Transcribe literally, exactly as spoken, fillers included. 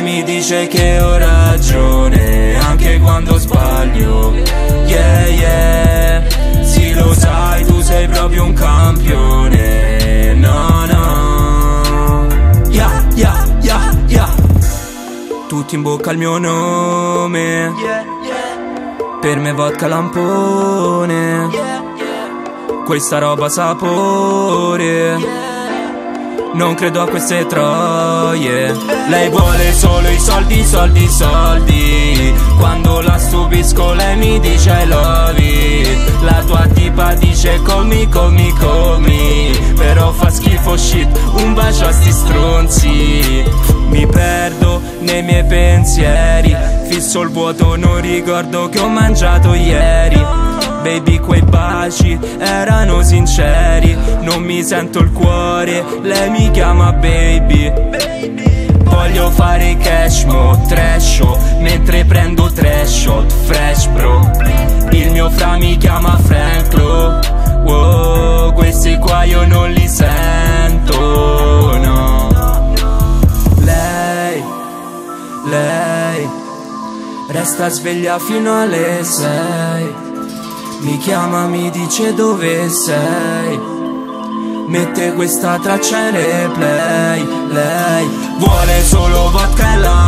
mi dice che ho ragione anche quando sbaglio. Yeah, yeah. Sì, lo sai, tu sei proprio un campione. No, no. Yeah, yeah, yeah, yeah. Tutti in bocca al mio nome. Per me vodka lampone. Questa roba sapore. Non credo a queste troie. Lei vuole solo i soldi, soldi, soldi. Quando la stupisco lei mi dice I love it. La tua tipa dice call me, call me, call me. Però fa schifo shit, un bacio a sti stronzi. Mi perdo nei miei pensieri. Fisso il vuoto, non ricordo che ho mangiato ieri. Baby, quei baci erano sinceri. Non mi sento il cuore, lei mi chiama baby. Voglio fare cash mo, trash mentre prendo tre shot fresh bro. Il mio fra mi chiama Franklo. Wow, questi qua io non li sento, no. Lei, lei resta sveglia fino alle sei. Mi chiama, mi dice dove sei. Mette questa traccia in replay. Lei vuole solo vodka e la